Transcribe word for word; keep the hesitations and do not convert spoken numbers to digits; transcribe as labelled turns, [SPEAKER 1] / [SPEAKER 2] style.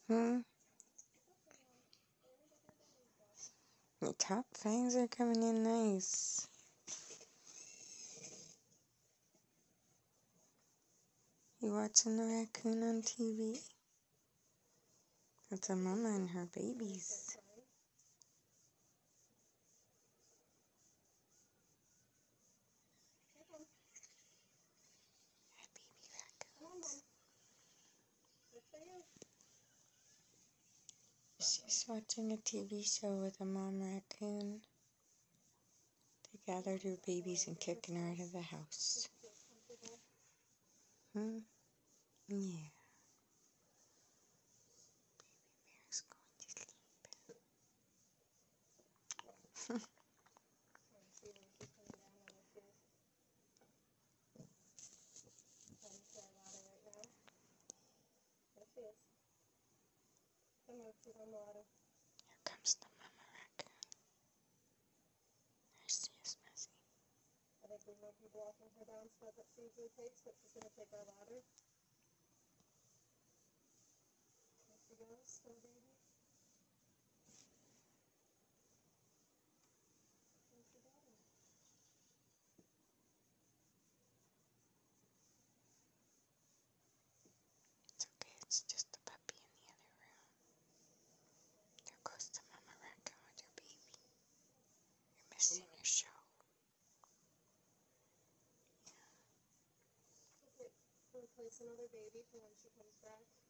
[SPEAKER 1] Hmm? The top fangs are coming in nice. You watching the raccoon on T V? That's a mama and her babies. Baby raccoons. She's watching a T V show with a mom raccoon. They gathered her babies and kicking her out of the house. Hmm? Yeah. Baby bear's going to sleep. Here comes the mama raccoon. There she is, Messy.
[SPEAKER 2] I think we might be blocking her down step that she usually takes, but she's going to take our ladder. There she goes, still baby. There's your daughter.
[SPEAKER 1] It's okay, it's just a puppy in the other room. There goes the mama raccoon with her baby. You're missing your show.
[SPEAKER 2] Okay, we'll place another baby for when she comes back.